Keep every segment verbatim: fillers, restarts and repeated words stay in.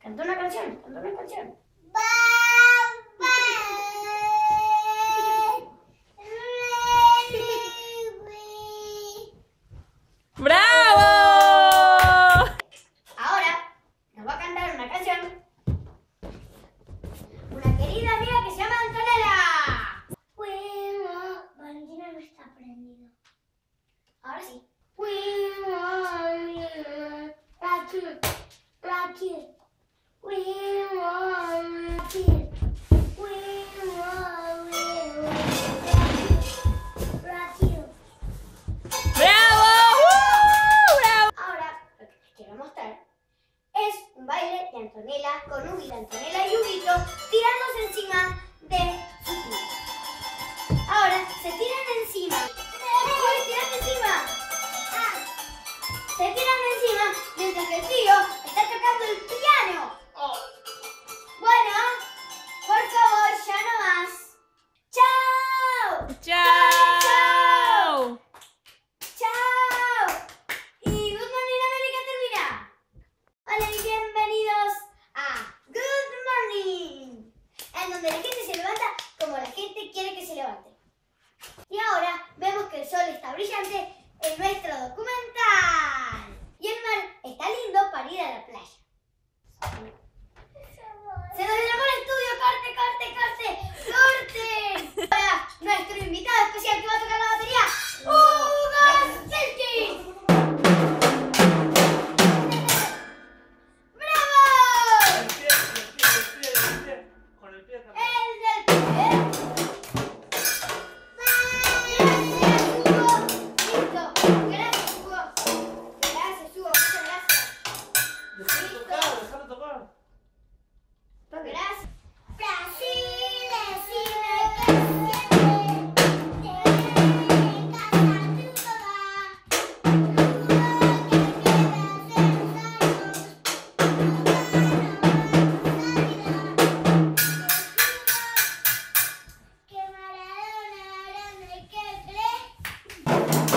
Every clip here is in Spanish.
Canta una canción, canta una canción. ¡Bravo! Ahora nos va a cantar una canción una querida amiga que se llama Antonella. Bueno, Valentina no está aprendido. Ahora sí. ¡Bravo! ¡Uh! ¡Bravo! Ahora lo que les quiero mostrar es un baile de Antonella con Huguito. Antonella y Huguito tirándose encima de su tío. Ahora se tiran encima. ¡Uy, tiran encima! Ah. Se tiran encima mientras que el tío está tocando el piano. Oh. Bueno, por favor, ya no más. ¡Chao! ¡Chao! ¡Chao! Y Good Morning América termina. Hola y bienvenidos a Good Morning, en donde la gente se levanta como la gente quiere que se levante. Y ahora vemos que el sol está brillante en nuestro documental. Y el mar está lindo para ir a la playa. Se nos derramó el estudio, corte, corte, corte, corte. Ahora nuestro invitado especial que va a tocar la batería, Hugo Silky. ¡Bravo! El pie, el pie, el pie, el pie. Con el pie también. El del pie. Gracias, Hugo. Listo. Gracias, Hugo. Gracias, Hugo. Muchas gracias. Dejalo tocar, dejalo tocar. Dale. Gracias. Brasil, decime que siempre te veré en casa de tu mamá. Juro que quedas en los años. Que Maradona grande que cree.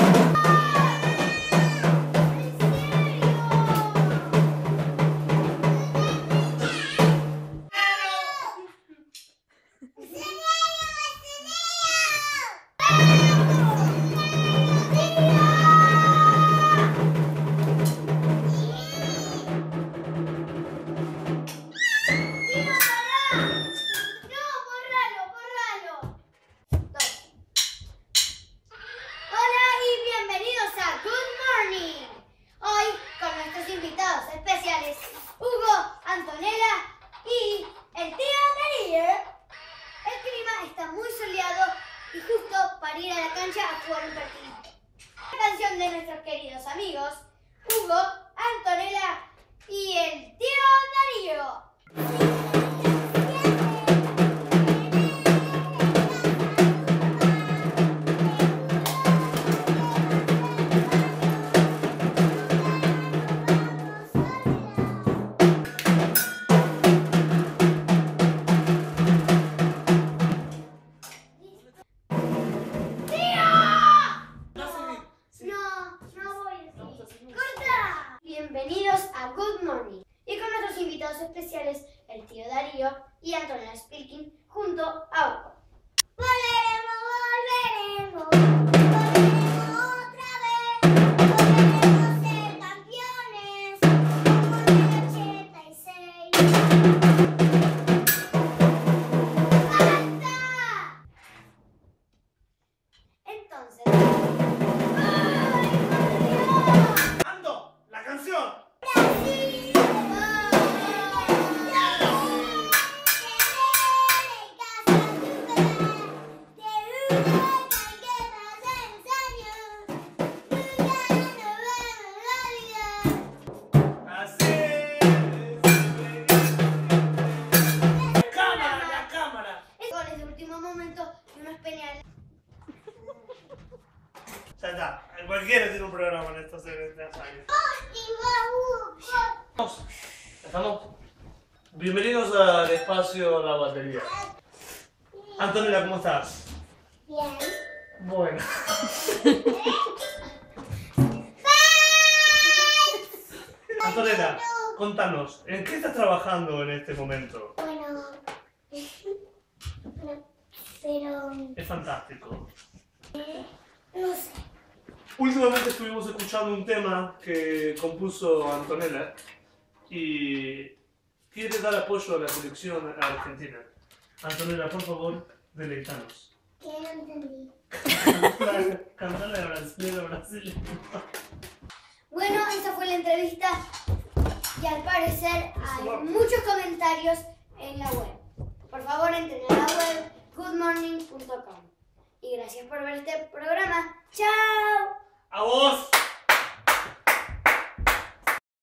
Hola y bienvenidos a Good Morning. Hoy con nuestros invitados especiales, Hugo, Antonella y el tío Darío. El clima está muy soleado y justo para ir a la cancha a jugar un partido. La canción de nuestros queridos amigos, Hugo, Antonella y el tío Darío. No, no voy así. ¡Corta! Bienvenidos a Good Morning. Y con nuestros invitados especiales, el tío Darío y Antonella Spilkin, junto a Hugo. Volveremos, volveremos, volveremos otra vez. Volveremos a ser campeones, como en el ochenta y seis. ¡Basta! Entonces... ¡Ando! ¡La canción! Brasil, Así. ¡Cámara, la cámara! goles de último momento y unos penales. Ya está. Cualquiera tiene un programa en estos estos años. Estamos. Estamos. Bienvenidos al espacio La Batería. Antonella, ¿cómo estás? Bien. Bueno. Antonella, Contanos, ¿en qué estás trabajando en este momento? Bueno, bueno, pero Es fantástico. no sé. Últimamente estuvimos escuchando un tema que compuso Antonella y quiere dar apoyo a la selección argentina. Antonella, por favor, deleitanos. ¿Qué no entendí? Cantale a Brasil, a Brasil. Bueno, esta fue la entrevista y al parecer hay muchos comentarios en la web. Por favor, entren a la web good morning punto com. Y gracias por ver este programa. ¡Chao! ¡A vos!